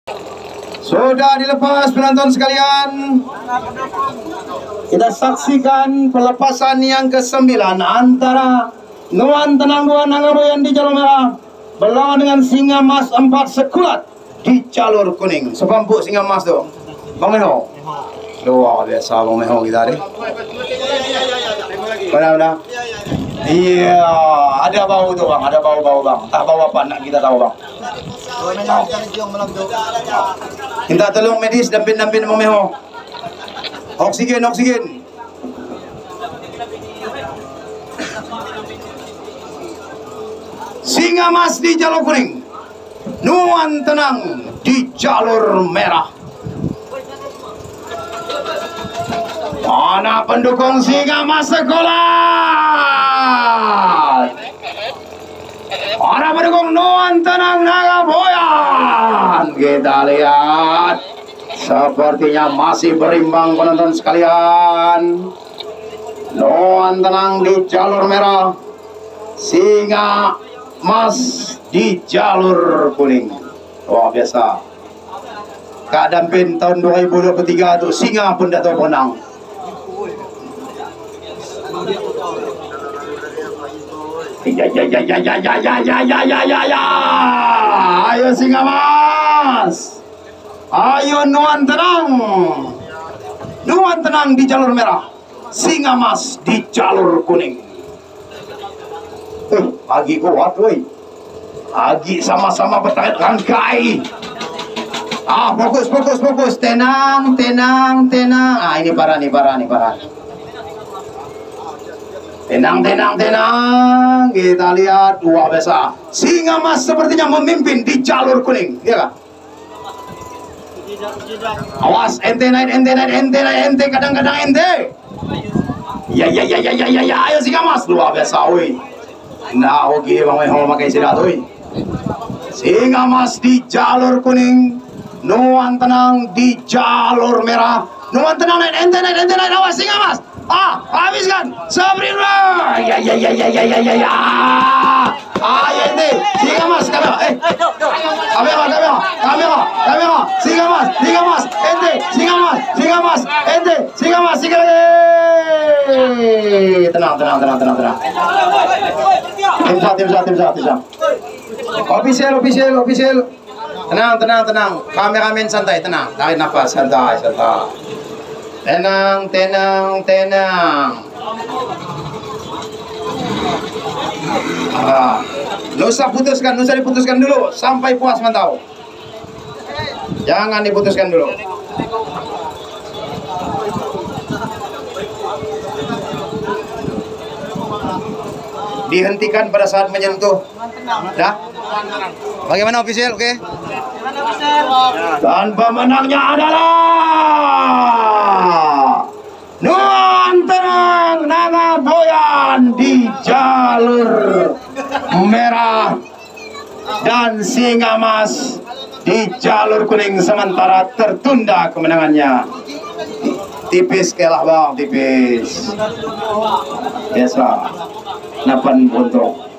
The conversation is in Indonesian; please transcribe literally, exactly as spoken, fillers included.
Sudah dilepas penonton sekalian. Kita saksikan pelepasan yang kesembilan antara Nuan Tenang Dua Nangaboyan di jalur merah berlawan dengan Singa Mas empat Sekulat di jalur kuning. Sepampuk Singa Mas tuh, Bang Meho. Luar biasa Bang Meho kita deh. Benar-benar. Iya, ada bau tuh bang, ada bau-bau bang. Tak bau apa nak kita tahu bang. Minta tolong medis dampin-dampin Bang Meho. Oksigen, oksigen. Singa Mas di jalur kuning, Nuan Tenang di jalur merah. Mana pendukung Singa Mas Sekulat? Mana pendukung Nuan Tenang Nangaboyan? Kita lihat, sepertinya masih berimbang penonton sekalian. Nuan Tenang di jalur merah, Singa Mas di jalur kuning. Wah biasa. Kak Dampin tahun dua ribu dua puluh tiga itu Singa pun dah tahu menang. Ya ya ya ya ya ya ya ya ya ya ya ya. Ayo Singa Mas. Ayo Nuan Tenang. Nuan Tenang di jalur merah, Singa Mas di jalur kuning. Eh, Agi kuat woi. Agi sama-sama bertahan rangkai. Ah, fokus, fokus, fokus. Tenang, tenang, tenang. Ah, ini parah nih, parah nih, parah. Tenang, tenang, tenang. Kita lihat dua biasa. Singa Mas sepertinya memimpin di jalur kuning, ya kan? Awas, ente naik, ente naik, ente naik, ente kadang-kadang ente. Ya, ya, ya, ya, ya, ya, ya. Ayo Singa Mas, luar biasa, woi. Nah, oke, Bang Meho pakai sidat, woi. Singa Mas di jalur kuning, Nuan Tenang di jalur merah. Nuan Tenang naik, ente naik, ente naik. Awas Singa Mas. Ah, habiskan. Sabrina. Ya, ya, ya, ya, ya, ya, ya, ya. Ah, ya ente. Singa Mas, kamera. Eh, kamera, kamera, kamera, kamera. Singa Mas, Singa Mas, ente. Singa Mas, Singa Mas, ente. Singa Mas, Singa lagi. Tenang, tenang, tenang, tenang, tenang. Tim sah, tim sah, tim sah, tim sah. Official, official, official. Tenang, tenang, tenang. Kameramen santai, tenang. Tarik nafas, santai, santai. Tenang, tenang, tenang. Ah, nggak usah putuskan, nggak usah diputuskan dulu sampai puas mantau. Jangan diputuskan dulu. Dihentikan pada saat menyentuh. Dah? Bagaimana official? Oke. Okay? Dan pemenangnya adalah Nuan Tenang Nangaboyan di jalur merah dan Singa Mas di jalur kuning, sementara tertunda kemenangannya. Tipis kalah bang, tipis. Biasa. Napan buntung.